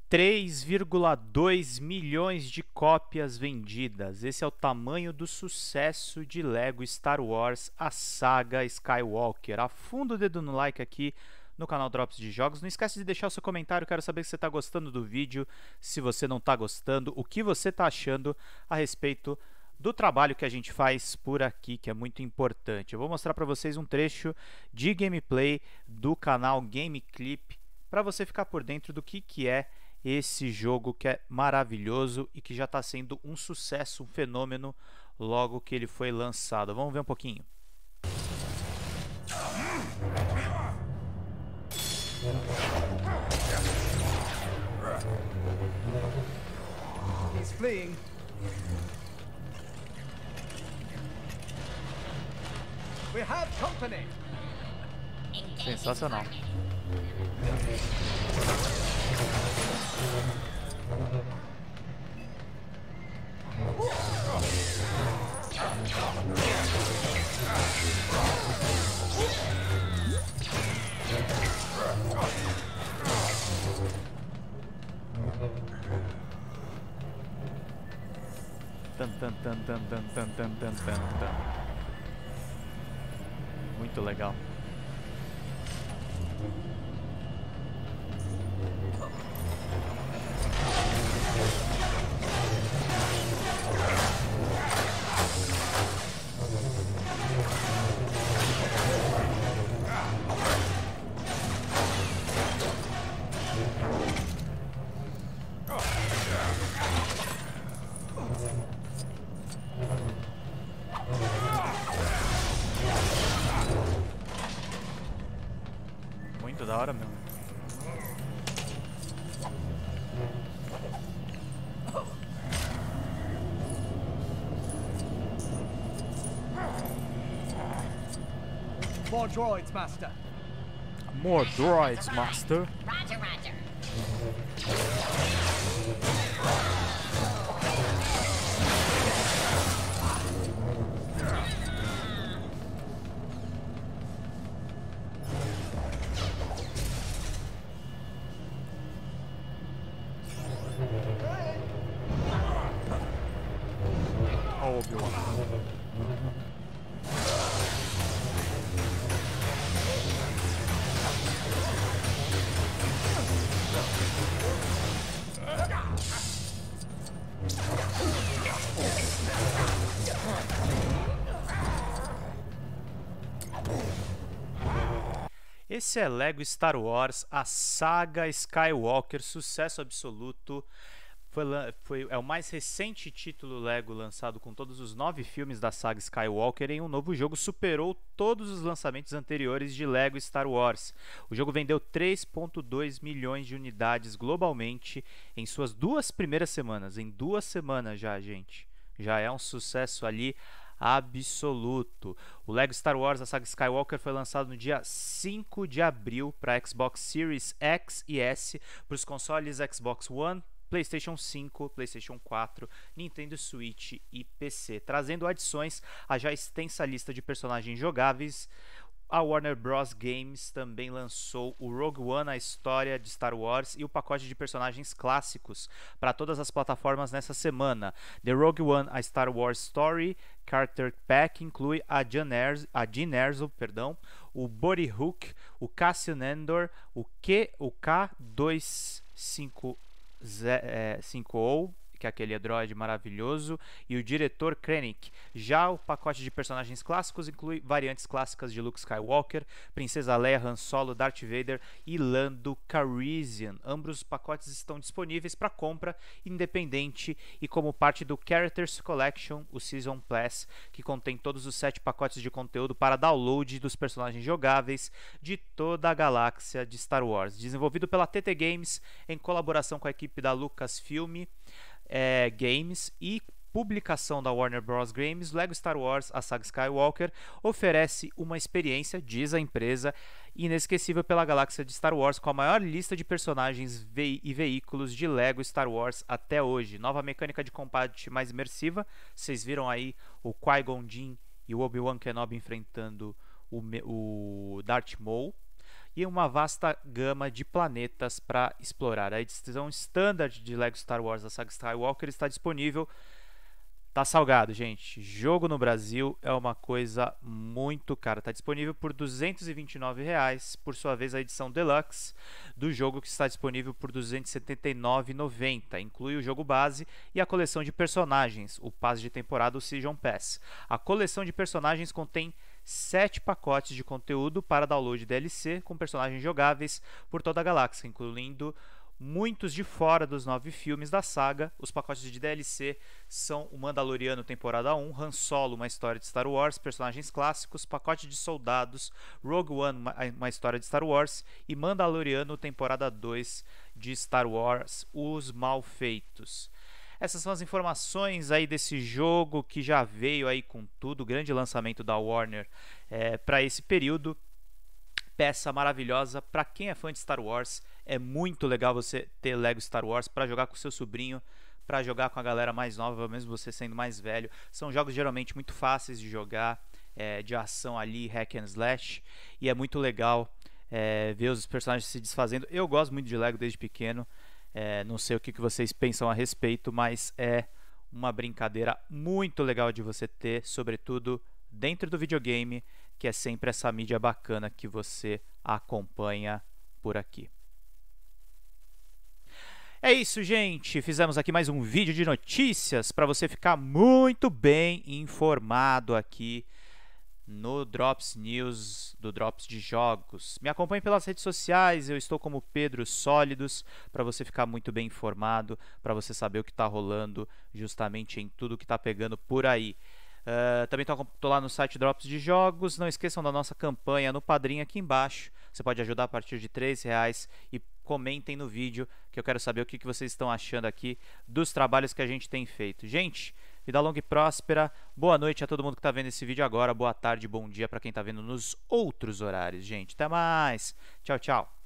3,2 milhões de cópias vendidas. Esse é o tamanho do sucesso de Lego Star Wars, a saga Skywalker. Afunda o dedo no like aqui no canal Drops de Jogos. Não esquece de deixar o seu comentário, quero saber se você está gostando do vídeo, se você não está gostando, o que você está achando a respeito do trabalho que a gente faz por aqui, que é muito importante. Eu vou mostrar para vocês um trecho de gameplay do canal Game Clip, para você ficar por dentro do que é esse jogo que é maravilhoso e que já está sendo um sucesso, um fenômeno logo que ele foi lançado. Vamos ver um pouquinho. He's fleeing. We have company. Sensacional. Tan, tan, tan, tan, tan, tan, tan, tan, tan. Muito legal. Muito da hora mesmo. More droids, Master. More droids, Master. Roger, roger. Ó, o Obi-Wan. Esse é Lego Star Wars, a saga Skywalker, sucesso absoluto. É o mais recente título Lego lançado com todos os 9 filmes da saga Skywalker em um novo jogo. Superou todos os lançamentos anteriores de Lego Star Wars. O jogo vendeu 3,2 milhões de unidades globalmente em suas 2 primeiras semanas. Em 2 semanas já, gente. Já é um sucesso ali absoluto. O Lego Star Wars, a saga Skywalker, foi lançado no dia 5 de abril para Xbox Series X e S, para os consoles Xbox One, PlayStation 5, PlayStation 4, Nintendo Switch e PC, trazendo adições à já extensa lista de personagens jogáveis. A Warner Bros. Games também lançou o Rogue One, a história de Star Wars, e o pacote de personagens clássicos para todas as plataformas nessa semana. The Rogue One, a Star Wars Story Character Pack inclui a Jyn Erso, o Buddy Hook, o Cassian Andor, o K250, que é aquele androide maravilhoso, e o diretor Krennic. Já o pacote de personagens clássicos inclui variantes clássicas de Luke Skywalker, Princesa Leia, Han Solo, Darth Vader e Lando Calrissian. Ambos os pacotes estão disponíveis para compra independente e como parte do Characters Collection, o Season Pass, que contém todos os 7 pacotes de conteúdo para download dos personagens jogáveis de toda a galáxia de Star Wars. Desenvolvido pela TT Games em colaboração com a equipe da Lucasfilm Games e publicação da Warner Bros. Games, Lego Star Wars, a saga Skywalker, oferece uma experiência, diz a empresa, inesquecível pela galáxia de Star Wars, com a maior lista de personagens e veículos de Lego Star Wars até hoje. Nova mecânica de combate mais imersiva, vocês viram aí o Qui-Gon Jinn e o Obi-Wan Kenobi enfrentando o Darth Maul. e uma vasta gama de planetas para explorar. A edição standard de LEGO Star Wars da saga Skywalker está disponível. Tá salgado, gente. Jogo no Brasil é uma coisa muito cara. Tá disponível por R$ 229,00. Por sua vez, a edição Deluxe do jogo que está disponível por R$ 279,90. Inclui o jogo base e a coleção de personagens, o passe de temporada, o Season Pass. A coleção de personagens contém 7 pacotes de conteúdo para download DLC com personagens jogáveis por toda a galáxia, incluindo muitos de fora dos 9 filmes da saga. Os pacotes de DLC são o Mandaloriano temporada 1, Han Solo, uma história de Star Wars, personagens clássicos, pacote de soldados, Rogue One, uma história de Star Wars, e Mandaloriano temporada 2 de Star Wars, Os Malfeitos. Essas são as informações aí desse jogo que já veio aí com tudo, grande lançamento da Warner para esse período. Peça maravilhosa para quem é fã de Star Wars. É muito legal você ter Lego Star Wars para jogar com seu sobrinho, para jogar com a galera mais nova, mesmo você sendo mais velho. São jogos geralmente muito fáceis de jogar, de ação ali, hack and slash, e é muito legal ver os personagens se desfazendo. Eu gosto muito de Lego desde pequeno. Não sei o que vocês pensam a respeito, mas é uma brincadeira muito legal de você ter, sobretudo dentro do videogame, que é sempre essa mídia bacana que você acompanha por aqui. É isso, gente. Fizemos aqui mais um vídeo de notícias para você ficar muito bem informado aqui no Drops News do Drops de Jogos. Me acompanhe pelas redes sociais, eu estou como Pedro Sólidos, para você ficar muito bem informado, para você saber o que está rolando justamente em tudo que está pegando por aí. Também estou lá no site Drops de Jogos. Não esqueçam da nossa campanha no Padrim aqui embaixo. Você pode ajudar a partir de R$3 e comentem no vídeo, que eu quero saber o que vocês estão achando aqui dos trabalhos que a gente tem feito. Gente, vida longa e próspera. Boa noite a todo mundo que está vendo esse vídeo agora. Boa tarde, bom dia para quem está vendo nos outros horários, gente. Até mais. Tchau, tchau.